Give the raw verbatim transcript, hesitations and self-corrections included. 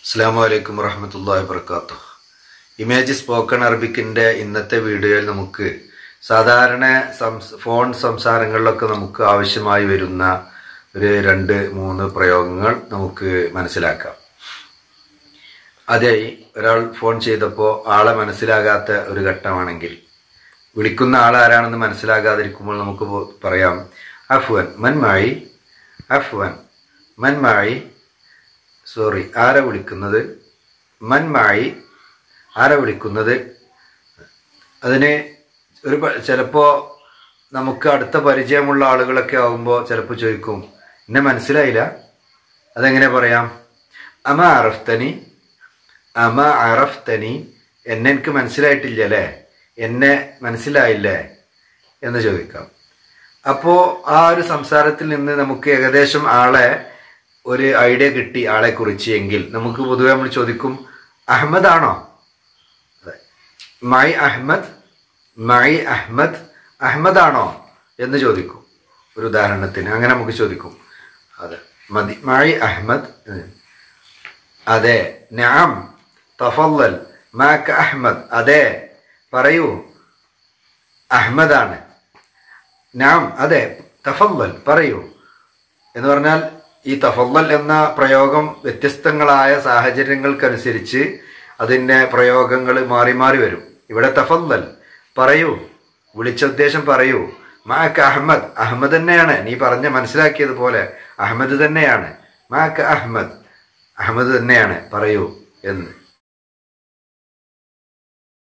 അസ്സലാമു അലൈക്കും വറഹ്മത്തുള്ളാഹി വബറകാതുഹു. ഇമേജ് സ്പോക്കൺ അറബിക്കിൻ്റെ ഇന്നത്തെ വീഡിയോയിൽ നമുക്ക് സാധാരണ ഫോൺ സംസാരങ്ങളിലൊക്കെ നമുക്ക് ആവശ്യമായി വരുന്ന ഒരു രണ്ട് മൂന്ന് പ്രയോഗങ്ങൾ നമുക്ക് മനസ്സിലാക്കാം. അതായി ഒരാൾ ഫോൺ ചെയ്തപ്പോൾ ആളെ മനസ്സിലാകാത്ത ഒരു ഘട്ടമാണെങ്കിൽ, വിളിക്കുന്ന ആൾ ആരാണെന്ന് മനസ്സിലാകാതിരിക്കുമ്പോൾ നമുക്ക് പറയാം അഫ്വൻ മൻമായി, അഫ്വൻ മൻമായി, സോറി ആരെ വിളിക്കുന്നത്, മൻമായി ആരെ വിളിക്കുന്നത്. അതിന് ഒരു ചിലപ്പോൾ നമുക്ക് അടുത്ത പരിചയമുള്ള ആളുകളൊക്കെ ആകുമ്പോൾ ചിലപ്പോൾ ചോദിക്കും എന്നെ മനസ്സിലായില്ല, അതെങ്ങനെ പറയാം? അമ അറഫ്തനി, അമ അറഫ്തനി, എന്നെ എനിക്ക് മനസ്സിലായിട്ടില്ല അല്ലേ, എന്നെ മനസ്സിലായില്ലേ എന്ന് ചോദിക്കാം. അപ്പോൾ ആ ഒരു സംസാരത്തിൽ നിന്ന് നമുക്ക് ഏകദേശം ആളെ ഒരു ഐഡിയ കിട്ടി ആളെ കുറിച്ച് എങ്കിൽ നമുക്ക് പൊതുവെ നമ്മൾ ചോദിക്കും അഹമ്മദ് ആണോ? അതെ, മൈ അഹമ്മദ്, മൈ അഹമ്മദ്, അഹമ്മദ് ആണോ എന്ന് ചോദിക്കും. ഒരു ഉദാഹരണത്തിന് അങ്ങനെ നമുക്ക് ചോദിക്കും. അതെ, മതി, മൈ അഹമ്മദ്. അതെ, നഅം തഫല്ലൽ മാക അഹമ്മദ്, അതെ പറയൂ അഹമ്മദാണ്. നഅം, അതെ, തഫല്ലൽ പറയൂ എന്ന് പറഞ്ഞാൽ ഈ തഫല്ലൽ എന്ന പ്രയോഗം വ്യത്യസ്തങ്ങളായ സാഹചര്യങ്ങൾക്കനുസരിച്ച് അതിൻ്റെ പ്രയോഗങ്ങൾ മാറി മാറി വരും. ഇവിടെ തഫല്ലൽ പറയൂ, വിളിച്ച ഉദ്ദേശം പറയൂ. മാക അഹമ്മദ്, അഹമ്മദ് തന്നെയാണ്, നീ പറഞ്ഞ മനസ്സിലാക്കിയതുപോലെ അഹമ്മദ് തന്നെയാണ്. മാക അഹമ്മദ്, അഹമ്മദ് തന്നെയാണ് പറയൂ എന്ന്.